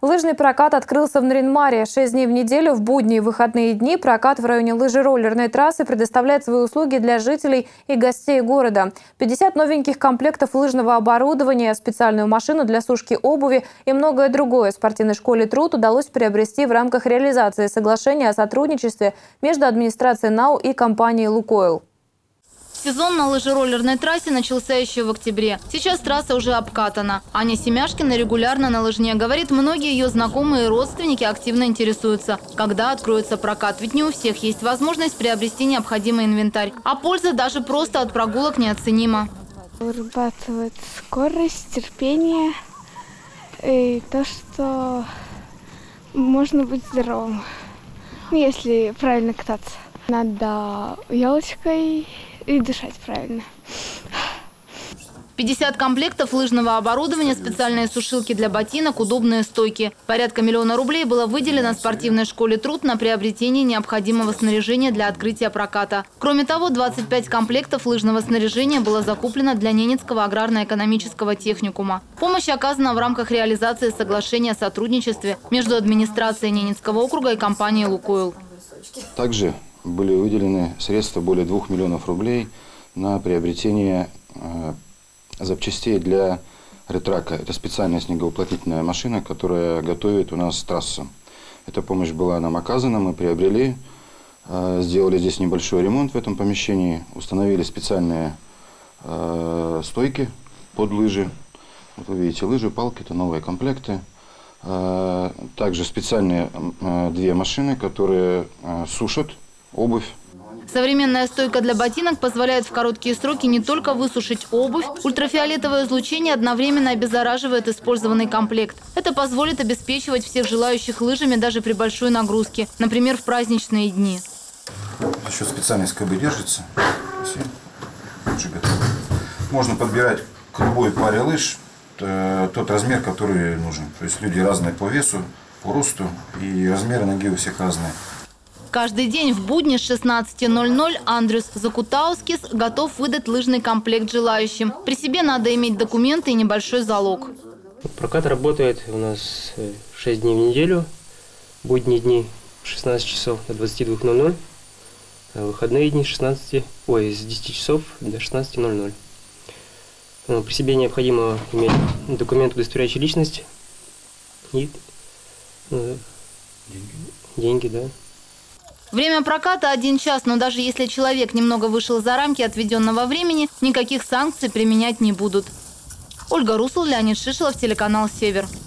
Лыжный прокат открылся в Нарьян-Маре. 6 дней в неделю, в будние и выходные дни прокат в районе лыжероллерной трассы предоставляет свои услуги для жителей и гостей города. 50 новеньких комплектов лыжного оборудования, специальную машину для сушки обуви и многое другое в спортивной школе «Труд» удалось приобрести в рамках реализации соглашения о сотрудничестве между администрацией НАУ и компанией «Лукойл». Сезон на лыжероллерной трассе начался еще в октябре. Сейчас трасса уже обкатана. Аня Семяшкина регулярно на лыжне. Говорит, многие ее знакомые и родственники активно интересуются, когда откроется прокат. Ведь не у всех есть возможность приобрести необходимый инвентарь. А польза даже просто от прогулок неоценима. Вырабатывает скорость, терпение и то, что можно быть здоровым, если правильно кататься. Надо елочкой и дышать правильно. 50 комплектов лыжного оборудования, специальные сушилки для ботинок, удобные стойки. Порядка $1 000 000 было выделено спортивной школе «Труд» на приобретение необходимого снаряжения для открытия проката. Кроме того, 25 комплектов лыжного снаряжения было закуплено для Ненецкого аграрно-экономического техникума. Помощь оказана в рамках реализации соглашения о сотрудничестве между администрацией Ненецкого округа и компанией «Лукойл». Также были выделены средства более 2 миллионов рублей на приобретение запчастей для ретрака. Это специальная снегоуплотнительная машина, которая готовит у нас трассу. Эта помощь была нам оказана, мы приобрели, сделали здесь небольшой ремонт в этом помещении, установили специальные стойки под лыжи. Вот вы видите, лыжи, палки, это новые комплекты. Также специальные 2 машины, которые сушат обувь. Современная стойка для ботинок позволяет в короткие сроки не только высушить обувь, ультрафиолетовое излучение одновременно обеззараживает использованный комплект. Это позволит обеспечивать всех желающих лыжами даже при большой нагрузке, например, в праздничные дни. За счет специальной скобы держится. Можно подбирать к любой паре лыж тот размер, который нужен. То есть люди разные по весу, по росту, и размеры ноги у всех разные. Каждый день в будни с 16:00 Андрюс Закутаускис готов выдать лыжный комплект желающим. При себе надо иметь документы и небольшой залог. Прокат работает у нас 6 дней в неделю, будние дни с 16 часов до 22:00, а выходные дни с 10 часов до 16:00. При себе необходимо иметь документ, удостоверяющий личность и деньги, да. Время проката 1 час, но даже если человек немного вышел за рамки отведенного времени, никаких санкций применять не будут. Ольга Русул, Леонид Шишелов, телеканал «Север».